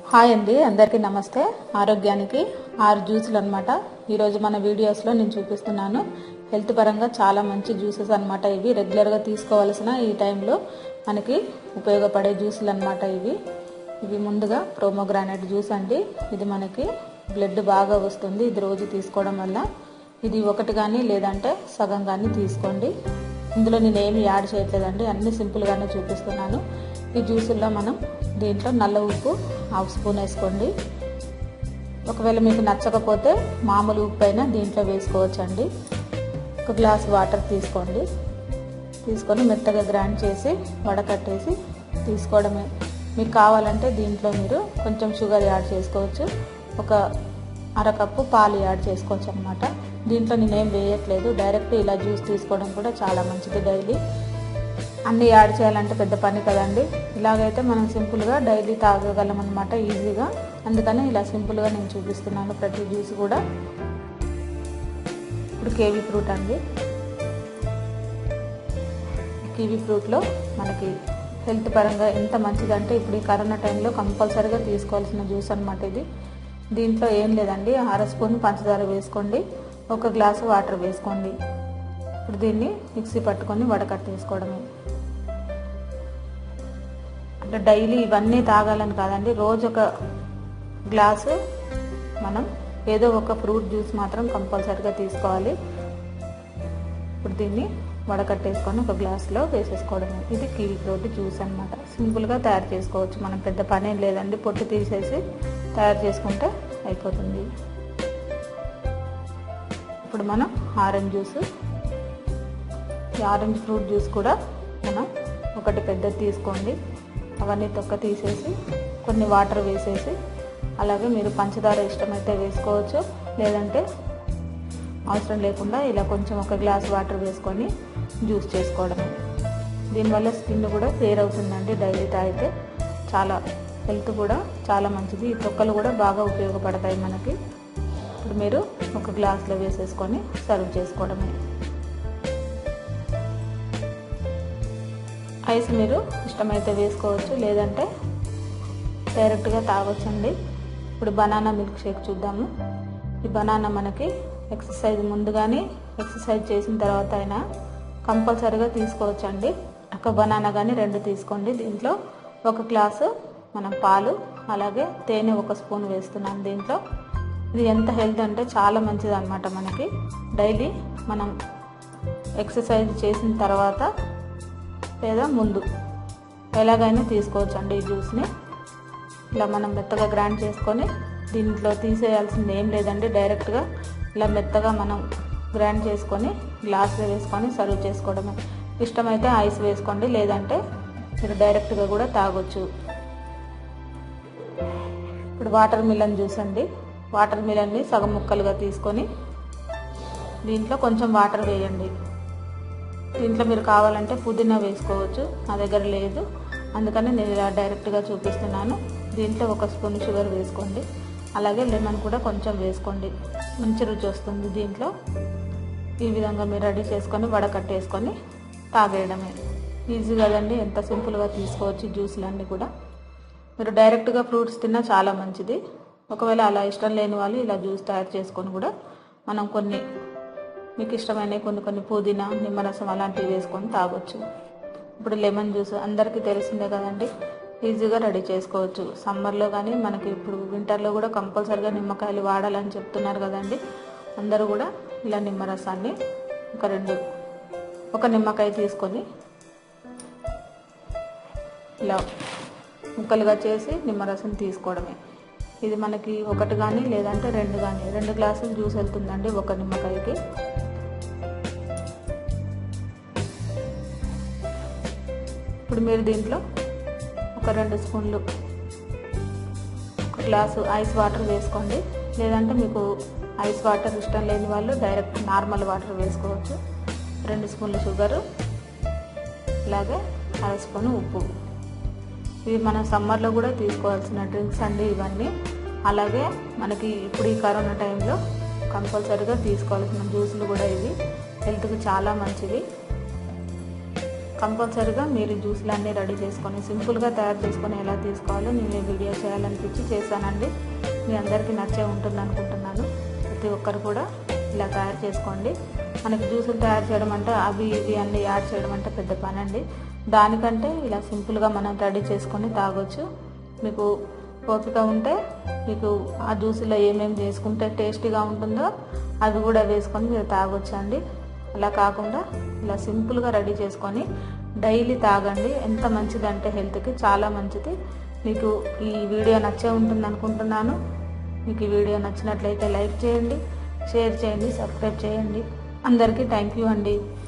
Hi అండి, అందరికీ నమస్తే. ఆరోగ్యానికి 6 జ్యూసులు అనమాట ఈరోజు మన వీడియోస్లో నేను చూపిస్తున్నాను. హెల్త్ పరంగా చాలా మంచి జ్యూసెస్ అనమాట. ఇవి రెగ్యులర్గా తీసుకోవాల్సిన ఈ టైంలో మనకి ఉపయోగపడే జ్యూసులు అనమాట. ఇవి ముందుగా ప్రోమోగ్రానైట్ జ్యూస్ అండి. ఇది మనకి బ్లడ్ బాగా వస్తుంది ఇది రోజు తీసుకోవడం వల్ల. ఇది ఒకటి కానీ లేదంటే సగం కానీ తీసుకోండి. ఇందులో నేను ఏమి యాడ్ చేయట్లేదండి, అన్ని సింపుల్గానే చూపిస్తున్నాను. ఈ జ్యూసుల్లో మనం దీంట్లో నల్ల ఉప్పు 1/2 స్పూన్ వేసుకోండి. ఒకవేళ మీకు నచ్చకపోతే మామూలు ఉప్పు అయినా దీంట్లో వేసుకోవచ్చండి. 1 గ్లాస్ వాటర్ తీసుకొని మెత్తగా గ్రైండ్ చేసి వడకట్టేసి తీసుకోవడమే. మీకు కావాలంటే దీంట్లో మీరు కొంచెం షుగర్ యాడ్ చేసుకోవచ్చు. ఒక 1/2 కప్పు పాలు యాడ్ చేసుకోవచ్చు అనమాట. దీంట్లో నేనేం వేయట్లేదు, డైరెక్ట్ ఇలా జ్యూస్ తీసుకోవడం కూడా చాలా మంచిది. డైలీ అన్నీ యాడ్ చేయాలంటే పెద్ద పని కదండి. ఇలాగైతే మనం సింపుల్గా డైలీ తాగగలం అనమాట ఈజీగా. అందుకని ఇలా సింపుల్గా నేను చూపిస్తున్నాను ప్రతి జ్యూస్ కూడా. ఇప్పుడు కివీ ఫ్రూట్ అండి. కివీ ఫ్రూట్లో మనకి హెల్త్ పరంగా ఎంత మంచిదంటే ఇప్పుడు ఈ కరోనా టైంలో కంపల్సరీగా తీసుకోవాల్సిన జ్యూస్ అనమాట ఇది. దీంట్లో ఏం లేదండి, 1/2 స్పూన్ పంచదార వేసుకోండి, 1 గ్లాసు వాటర్ వేసుకోండి. ఇప్పుడు దీన్ని మిక్సీ పట్టుకొని వడకట్టేసుకోవడమే. అంటే డైలీ ఇవన్నీ తాగాలని కాదండి, రోజు 1 గ్లాసు మనం ఏదో ఒక ఫ్రూట్ జ్యూస్ మాత్రం కంపల్సరీగా తీసుకోవాలి. ఇప్పుడు దీన్ని వడకట్టేసుకొని 1 గ్లాసులో వేసేసుకోవడమే. ఇది కివీ ఫ్రూట్ జ్యూస్ అనమాట. సింపుల్గా తయారు చేసుకోవచ్చు, మనం పెద్ద పని ఏం లేదండి. పొట్టు తీసేసి తయారు చేసుకుంటే అయిపోతుంది. ఇప్పుడు మనం ఆరెంజ్ జ్యూస్, ఈ ఆరెంజ్ ఫ్రూట్ జ్యూస్ కూడా మనం ఒకటి పెద్దది తీసుకోండి. అవన్నీ తొక్క తీసేసి కొన్ని వాటర్ వేసేసి, అలాగే మీరు పంచదార ఇష్టమైతే వేసుకోవచ్చు, లేదంటే అవసరం లేకుండా ఇలా కొంచెం 1 గ్లాస్ వాటర్ వేసుకొని జ్యూస్ చేసుకోవడమే. దీనివల్ల స్కిన్ కూడా క్లియర్ అవుతుందండి. డైలీ తాగితే చాలా హెల్త్ కూడా చాలా మంచిది. ఈ తొక్కలు కూడా బాగా ఉపయోగపడతాయి మనకి. ఇప్పుడు మీరు 1 గ్లాస్లో వేసేసుకొని సర్వ్ చేసుకోవడమే. ఐస్ మీరు ఇష్టమైతే వేసుకోవచ్చు, లేదంటే డైరెక్ట్గా తాగొచ్చండి. ఇప్పుడు బనానా మిల్క్ షేక్ చూద్దాము. ఈ బనానా మనకి ఎక్సర్సైజ్ ముందు కానీ ఎక్సర్సైజ్ చేసిన తర్వాత అయినా కంపల్సరీగా తీసుకోవచ్చండి. 1 బనానా కానీ 2 తీసుకోండి. దీంట్లో 1 గ్లాసు మనం పాలు, అలాగే తేనె 1 స్పూన్ వేస్తున్నాం దీంట్లో. ఇది ఎంత హెల్త్ అంటే చాలా మంచిది అనమాట మనకి. డైలీ మనం ఎక్సర్సైజ్ చేసిన తర్వాత లేదా ముందు ఎలాగైనా తీసుకోవచ్చు అండి ఈ జ్యూస్ని. ఇలా మనం మెత్తగా గ్రైండ్ చేసుకొని దీంట్లో తీసేయాల్సింది ఏం లేదండి, డైరెక్ట్గా ఇలా మెత్తగా మనం గ్రైండ్ చేసుకొని గ్లాస్లో వేసుకొని సర్వ్ చేసుకోవడమే. ఇష్టమైతే ఐస్ వేసుకోండి, లేదంటే మీరు డైరెక్ట్గా కూడా తాగొచ్చు. ఇప్పుడు వాటర్ మిలన్ జ్యూస్ అండి. వాటర్ మిలన్ని సగం ముక్కలుగా తీసుకొని దీంట్లో కొంచెం వాటర్ వేయండి. దీంట్లో మీరు కావాలంటే పుదీనా వేసుకోవచ్చు, నా దగ్గర లేదు అందుకని నేను ఇలా డైరెక్ట్గా చూపిస్తున్నాను. దీంట్లో 1 స్పూన్ షుగర్ వేసుకోండి, అలాగే లెమన్ కూడా కొంచెం వేసుకోండి, మంచి రుచి వస్తుంది దీంట్లో. ఈ విధంగా మీరు రెడీ చేసుకొని వడకట్టేసుకొని తాగేయడమే. ఈజీ కదండి, ఎంత సింపుల్గా తీసుకోవచ్చు జ్యూస్లన్నీ కూడా. మీరు డైరెక్ట్గా ఫ్రూట్స్ తిన్నా చాలా మంచిది. ఒకవేళ అలా ఇష్టం లేని వాళ్ళు ఇలా జ్యూస్ తయారు చేసుకొని కూడా మనం కొన్ని మీకు ఇష్టమైన కొన్ని పుదీనా, నిమ్మరసం అలాంటివి వేసుకొని తాగొచ్చు. ఇప్పుడు లెమన్ జ్యూస్ అందరికీ తెలిసిందే కదండి, ఈజీగా రెడీ చేసుకోవచ్చు. సమ్మర్లో కానీ మనకి ఇప్పుడు వింటర్లో కూడా కంపల్సరీగా నిమ్మకాయలు వాడాలని చెప్తున్నారు కదండి. అందరూ కూడా ఇలా నిమ్మరసాన్ని ఒక నిమ్మకాయ తీసుకొని ఇలా ముక్కలుగా చేసి నిమ్మరసం తీసుకోవడమే. ఇది మనకి 1 కానీ లేదంటే 2 కానీ 2 గ్లాసులు జ్యూస్ వెళ్తుందండి 1 నిమ్మకాయకి. ఇప్పుడు మీరు దీంట్లో 2 స్పూన్లు 1 గ్లాసు ఐస్ వాటర్ వేసుకోండి, లేదంటే మీకు ఐస్ వాటర్ ఇష్టం లేని వాళ్ళు డైరెక్ట్ నార్మల్ వాటర్ వేసుకోవచ్చు. 2 స్పూన్లు షుగరు, అలాగే 1/2 స్పూన్ ఉప్పు. ఇవి మనం సమ్మర్లో కూడా తీసుకోవాల్సిన డ్రింక్స్ అండి ఇవన్నీ. అలాగే మనకి ఇప్పుడు ఈ కరోనా టైంలో కంపల్సరీగా తీసుకోవాల్సిన జ్యూసులు కూడా ఇవి. హెల్త్కి చాలా మంచివి. కంపల్సరీగా మీరు జ్యూస్లు అన్నీ రెడీ చేసుకొని సింపుల్గా తయారు చేసుకొని ఎలా తీసుకోవాలో నేను వీడియో చేయాలనిపించి చేశానండి. మీ అందరికీ నచ్చే ఉంటుంది అనుకుంటున్నాను. ప్రతి ఒక్కరు కూడా ఇలా తయారు చేసుకోండి. మనకి జ్యూసులు తయారు చేయడం అంటే అవి ఇవి అన్నీ యాడ్ చేయడం అంటే పెద్ద పని అండి. దానికంటే ఇలా సింపుల్గా మనం రెడీ చేసుకొని తాగొచ్చు. మీకు ఓపిక ఉంటే మీకు ఆ జ్యూసులో ఏమేమి చేసుకుంటే టేస్టీగా ఉంటుందో అవి కూడా వేసుకొని మీరు తాగొచ్చు అండి. అలా కాకుండా ఇలా సింపుల్గా రెడీ చేసుకొని డైలీ తాగండి. ఎంత మంచిదంటే హెల్త్కి చాలా మంచిది. మీకు ఈ వీడియో నచ్చే ఉంటుంది అనుకుంటున్నాను. మీకు ఈ వీడియో నచ్చినట్లయితే లైక్ చేయండి, షేర్ చేయండి, సబ్స్క్రైబ్ చేయండి. అందరికీ థ్యాంక్ యూ అండి.